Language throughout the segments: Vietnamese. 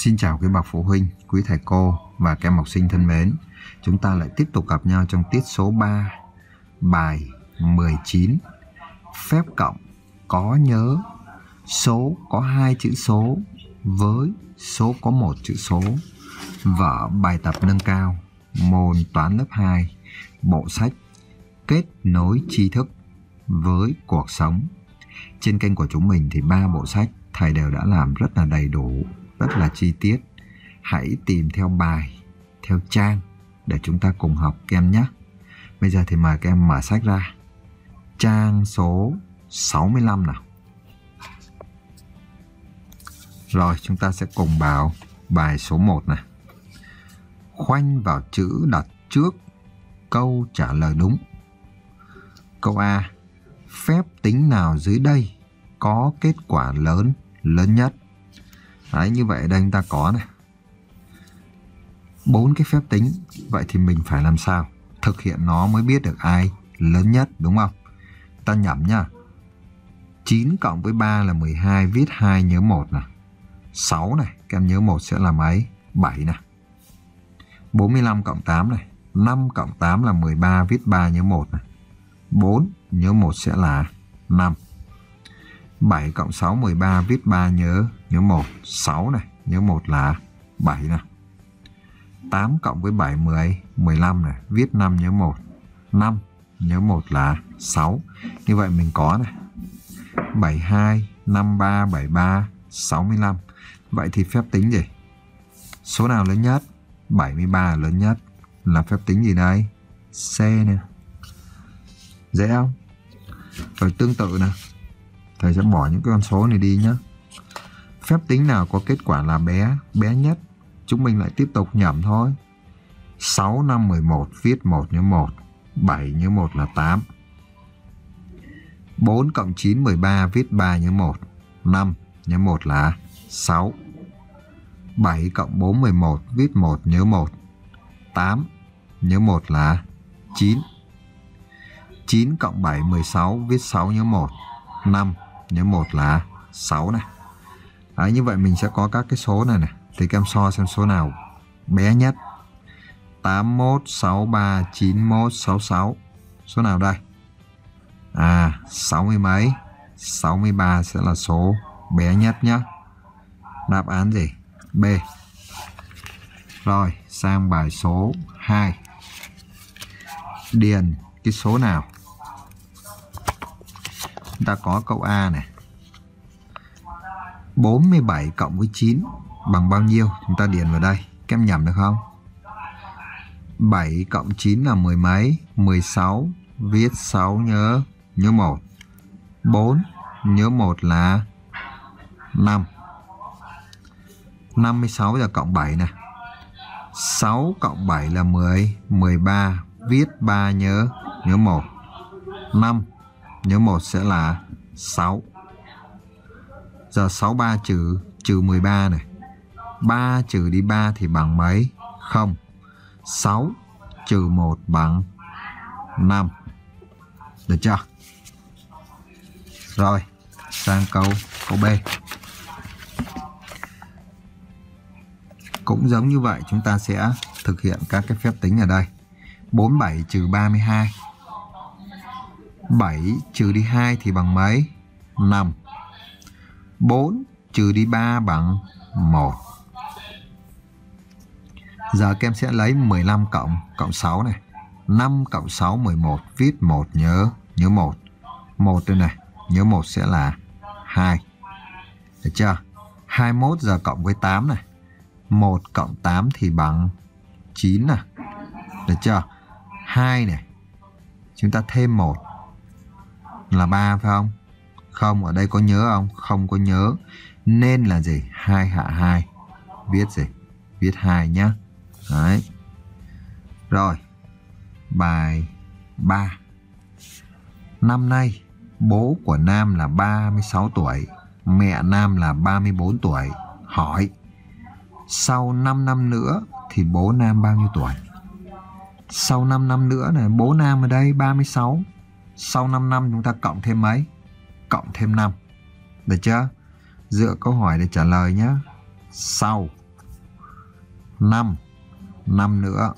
Xin chào quý bậc phụ huynh, quý thầy cô và các em học sinh thân mến. Chúng ta lại tiếp tục gặp nhau trong tiết số 3, bài 19. Phép cộng có nhớ số có 2 chữ số với số có 1 chữ số. Vở bài tập nâng cao môn toán lớp 2, bộ sách Kết nối tri thức với cuộc sống. Trên kênh của chúng mình thì 3 bộ sách thầy đều đã làm rất là đầy đủ, rất là chi tiết. Hãy tìm theo bài, theo trang để chúng ta cùng học các em nhé. Bây giờ thì mời các em mở sách ra. Trang số 65 nào. Rồi chúng ta sẽ cùng vào bài số 1 này. Khoanh vào chữ đặt trước câu trả lời đúng. Câu A. Phép tính nào dưới đây có kết quả lớn nhất? Đấy, như vậy ở đây chúng ta có này 4 cái phép tính. Vậy thì mình phải làm sao thực hiện nó mới biết được ai lớn nhất, đúng không? Ta nhẩm nhá. 9 cộng với 3 là 12, viết 2 nhớ 1 này. 6 này, các em nhớ 1 sẽ là mấy? 7 này. 45 cộng 8 này. 5 cộng 8 là 13, viết 3 nhớ 1 này. 4 nhớ 1 sẽ là 5. 7 cộng 6 13, viết 3 nhớ 1. 6 này, nhớ 1 là 7 này. 8 cộng với 7 15 này, viết 5 nhớ 1. 5 nhớ 1 là 6. Như vậy mình có này 72, 53, 73, 65. Vậy thì phép tính gì? Số nào lớn nhất? 73 là lớn nhất. Là phép tính gì đây? C nè. Dễ không? Rồi tương tự nè, thầy sẽ bỏ những cái con số này đi nhé. Phép tính nào có kết quả là bé nhất? Chúng mình lại tiếp tục nhẩm thôi. 6, 5, 11, viết 1 nhớ 1. 7 nhớ 1 là 8. 4 cộng 9, 13, viết 3 nhớ 1. 5 nhớ 1 là 6. 7 cộng 4, 11, viết 1 nhớ 1. 8 nhớ 1 là 9. 9 cộng 7, 16, viết 6 nhớ 1. 5 nhớ 1 là 6 này. Đấy, như vậy mình sẽ có các cái số này này. Thì các em so xem số nào bé nhất. 81, 63, 91, 66. Số nào đây? 60 mấy? 63 sẽ là số bé nhất nhé. Đáp án gì? B. Rồi, sang bài số 2. Điền cái số nào? Chúng ta có câu A này. 47 cộng với 9 bằng bao nhiêu? Chúng ta điền vào đây. Các em nhẩm được không? 7 cộng 9 là 10 mấy? 16, viết 6 nhớ 1. 4 nhớ 1 là 5. 56 giờ cộng 7 này. 6 cộng 7 là 10, 13, viết 3 nhớ 1. 5 nhớ 1 sẽ là 6. Giờ 63 trừ 13 này. 3 trừ đi 3 thì bằng mấy? 0. 6 trừ 1 bằng 5. Được chưa? Rồi, sang câu B. Cũng giống như vậy, chúng ta sẽ thực hiện các cái phép tính ở đây. 47 trừ 32. 7 trừ đi 2 thì bằng mấy? 5. 4 trừ đi 3 bằng 1. Giờ các em sẽ lấy 15 cộng 6 này. 5 cộng 6 11, viết 1 nhớ 1. 1 đây này, nhớ 1 sẽ là 2. Được chưa? 21 giờ cộng với 8 này. 1 cộng 8 thì bằng 9 này. Được chưa? 2 này. Chúng ta thêm 1 là 3 phải không? Không, ở đây có nhớ không? Không có nhớ. Nên là gì? 2 hạ 2. Viết gì? Viết 2 nhá. Đấy. Rồi. Bài 3. Năm nay, bố của Nam là 36 tuổi, mẹ Nam là 34 tuổi. Hỏi, sau 5 năm nữa thì bố Nam bao nhiêu tuổi? Sau 5 năm nữa này, bố Nam ở đây 36. Sau 5 năm chúng ta cộng thêm mấy? Cộng thêm 5. Được chưa? Dựa câu hỏi để trả lời nhé. Sau 5. 5 nữa.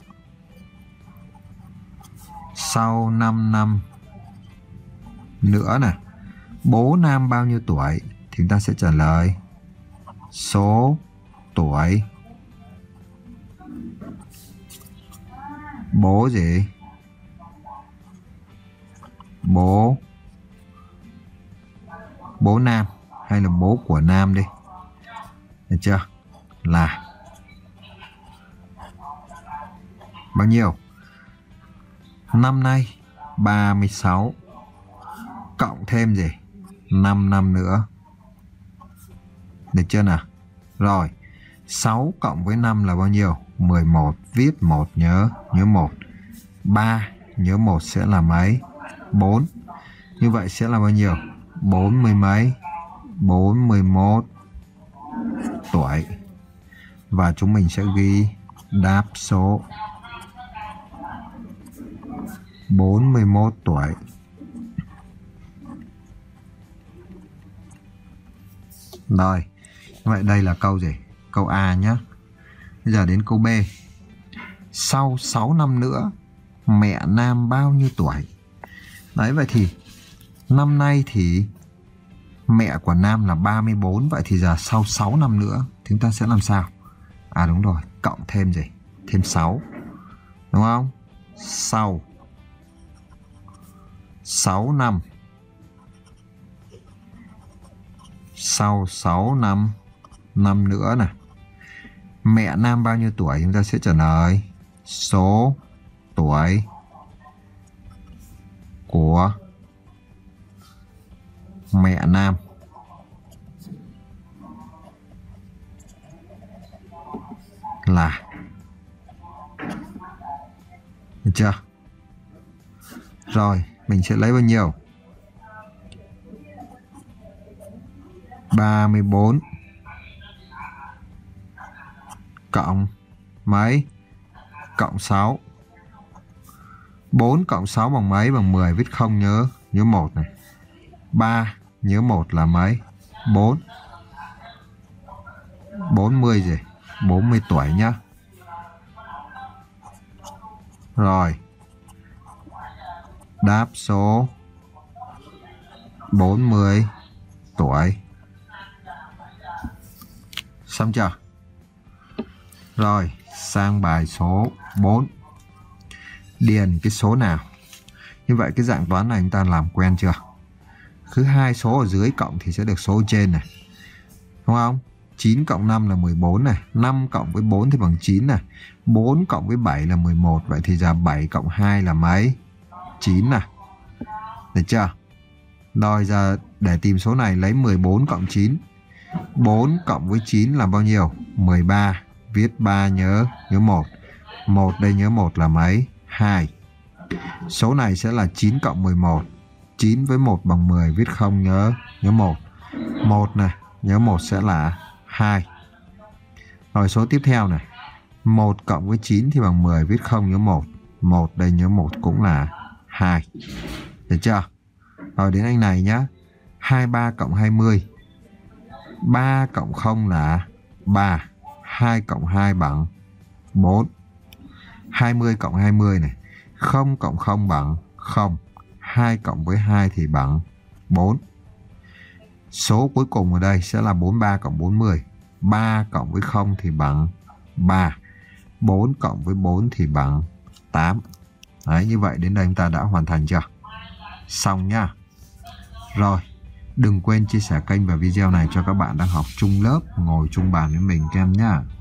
Sau 5 năm nữa nè, bố Nam bao nhiêu tuổi? Thì chúng ta sẽ trả lời số tuổi bố gì? Bố Nam hay là bố của Nam đi. Được chưa? Là bao nhiêu? Năm nay 36 cộng thêm gì? 5 năm nữa. Được chưa nào? Rồi, 6 cộng với 5 là bao nhiêu? 11, viết 1 nhớ 1. 3 nhớ 1 sẽ là mấy? 4. Như vậy sẽ là bao nhiêu? 40 mấy? 41 tuổi. Và chúng mình sẽ ghi đáp số 41 tuổi. Rồi, vậy đây là câu gì? Câu A nhé. Bây giờ đến câu B. Sau 6 năm nữa, mẹ Nam bao nhiêu tuổi? Đấy, vậy thì năm nay thì mẹ của Nam là 34. Vậy thì giờ sau 6 năm nữa chúng ta sẽ làm sao? À đúng rồi, cộng thêm gì? Thêm 6. Đúng không? Sau 6 năm. Sau 6 năm nữa nè, mẹ Nam bao nhiêu tuổi? Chúng ta sẽ trả lời số tuổi của mẹ Nam là, được chưa? Rồi, mình sẽ lấy bao nhiêu? 34 cộng mấy? Cộng 6. 4 cộng 6 bằng mấy? Bằng 10, viết không nhớ 1 này. 3 nhớ 1 là mấy? 4. 40 gì? 40 tuổi nhá. Rồi, đáp số 40 tuổi. Xong chưa? Rồi, sang bài số 4. Điền cái số nào? Như vậy cái dạng toán này chúng ta làm quen chưa? Cứ hai số ở dưới cộng thì sẽ được số ở trên này. Đúng không? 9 cộng 5 là 14 này. 5 cộng với 4 thì bằng 9 này. 4 cộng với 7 là 11. Vậy thì giờ 7 cộng 2 là mấy? 9 này. Được chưa? Rồi giờ để tìm số này lấy 14 cộng 9. 4 cộng với 9 là bao nhiêu? 13. Viết 3 nhớ 1. 1 đây nhớ 1 là mấy? 2. Số này sẽ là 9 cộng 11. 9 với 1 bằng 10, viết không nhớ 1. 1 này, nhớ 1 sẽ là 2. Rồi số tiếp theo này. 1 cộng với 9 thì bằng 10, viết không nhớ 1. 1 đây nhớ 1 cũng là 2. Được chưa? Rồi đến anh này nhá. 23 cộng 20. 3 cộng 0 là 3. 2 cộng 2 bằng 4. 20 cộng 20 này. 0 cộng 0 bằng 0. 2 cộng với 2 thì bằng 4. Số cuối cùng ở đây sẽ là 43 cộng 40. 3 cộng với 0 thì bằng 3. 4 cộng với 4 thì bằng 8. Đấy, như vậy đến đây chúng ta đã hoàn thành chưa? Xong nhá. Rồi, đừng quên chia sẻ kênh và video này cho các bạn đang học chung lớp, ngồi chung bàn với mình các em nhá.